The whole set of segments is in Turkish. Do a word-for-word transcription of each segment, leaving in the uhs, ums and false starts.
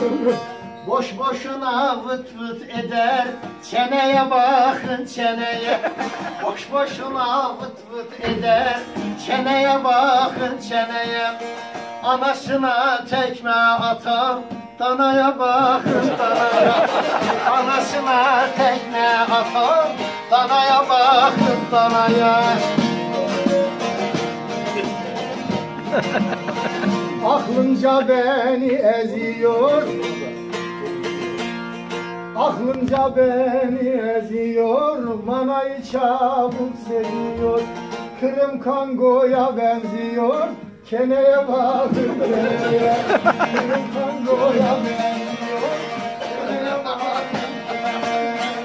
Boş boşuna vıt vıt eder, çeneye bakın çeneye. Boş boşuna vıt vıt eder, çeneye bakın çeneye. Anasına tekme atan, danaya bakın danaya. Anasına tekme atan, danaya bakın danaya. Aklınca beni eziyor, aklınca beni eziyor, manayı çabuk seviyor. Kırım kangoya benziyor, keneye bakın keneye. Kırım kangoya benziyor, keneye bakın keneye.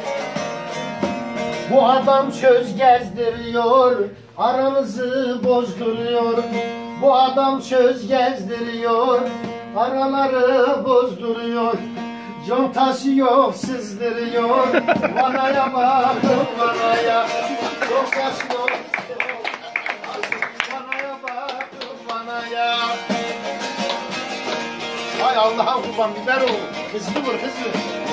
Bu adam söz gezdiriyor, aranızı bozduruyor. Bu adam söz gezdiriyor, araları bozduruyor. Contası yok sızdırıyor, vanaya bakın vanaya. Contası yok, vanaya bakın vanaya. Hay Allah'a kurban biber ol, hızlı vur hızlı.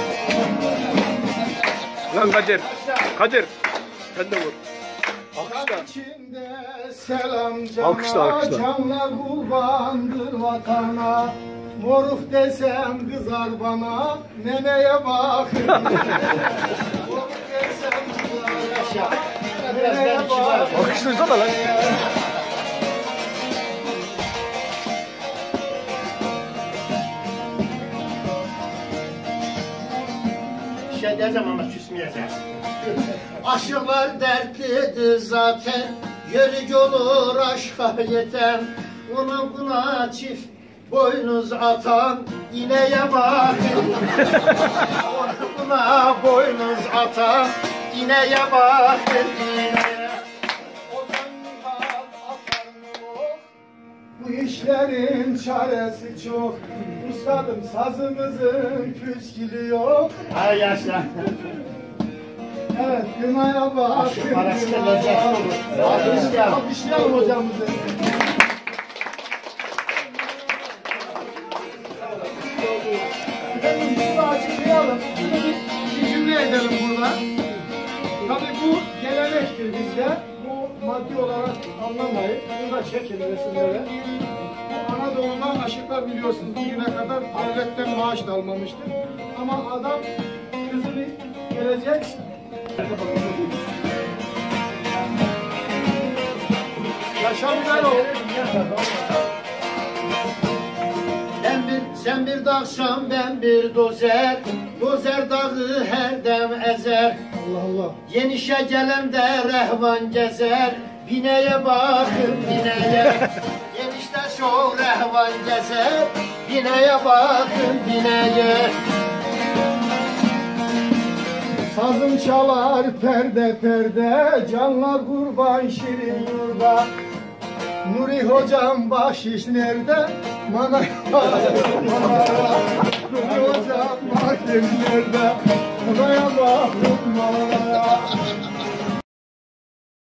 Lan Kadir, Kadir sen de vur. Alkışla. Selam cana, alkışla, alkışla. Canlar kurbandır vatana. Moruk desem kızar bana, neneye bakın. Moruk desem kızar bana, neneye bakın. Alkışlasana lan. Bir şey diyeceğim ama küsmeyeceğiz. Aşıklar dertlidir zaten, yörük olur aşka yeter. Ona buna çift boynuz atan ineğe bakın. Ona buna boynuz atan ineğe bakın. Bu işlerin çaresi çok. Ustadım sazımızın püskülü yok. Ay yaşa. Evet, günaya bak. Şu parası da lezzetli olur. Alkışlayalım. Alkışlayalım hocamızı. Efendim bunu da açıklayalım. Bir cümle edelim burada. Tabii bu gelenektir bizde. Bu maddi olarak anlamayın. Bunu da çekin resimlere. Bu Anadolu'dan aşıklar biliyorsunuz. Bugüne kadar devletten maaş da almamıştır. Ama adam kızını gelecek. Yaşa biber ol. Ben bir, sen bir dağşam, ben bir dozer. Dozer dağı her dem ezer. Allah Allah. Yenişe gelen de rehvan gezer. Bineye bakın bineye. Yenişte çok rehvan gezer. Bineye bakın bineye. Sazım çalar perde perde, canlar kurban şirin yurda. Nuri hocam bahşiş nerede? Manaya bakın manaya. Nuri hocam bahşiş nerede? Manaya bakın manaya.